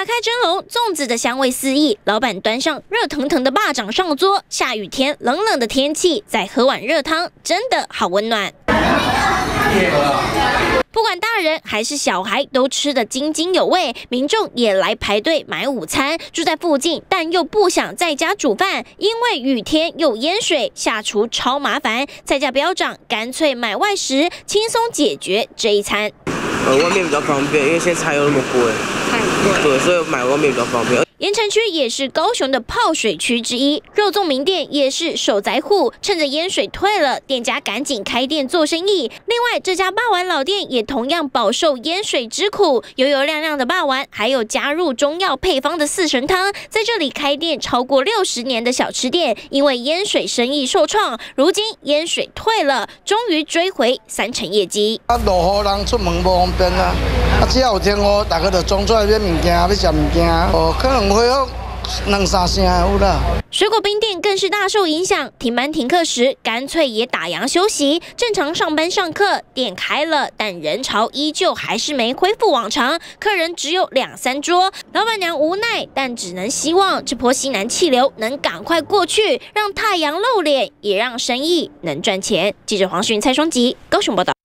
开蒸笼，粽子的香味四溢，老板端上热腾腾的霸掌上桌。下雨天，冷冷的天气，再喝碗热汤，真的好温暖。不管大人还是小孩，都吃得津津有味。民众也来排队买午餐。住在附近，但又不想在家煮饭，因为雨天又淹水，下厨超麻烦，菜价飙涨，干脆买外食，轻松解决这一餐。 外面比较方便，因为现在菜又那么贵，太贵，对，所以买外面比较方便。 盐埕区也是高雄的泡水区之一，肉粽名店也是受灾户，趁着淹水退了，店家赶紧开店做生意。另外，这家霸丸老店也同样饱受淹水之苦，油油亮亮的霸丸，还有加入中药配方的四神汤，在这里开店超过60年的小吃店，因为淹水生意受创，如今淹水退了，终于追回3成业绩。 落雨人出门不方便啊，只要有天雨，大家就冲出来买物件，要吃物件，可能恢复2-3成有啦。 水果冰店更是大受影响，停班停课时，干脆也打烊休息，正常上班上课，店开了，但人潮依旧还是没恢复往常，客人只有2-3桌，老板娘无奈，但只能希望这波西南气流能赶快过去，让太阳露脸，也让生意能赚钱。记者黄勋、蔡双吉高雄报道。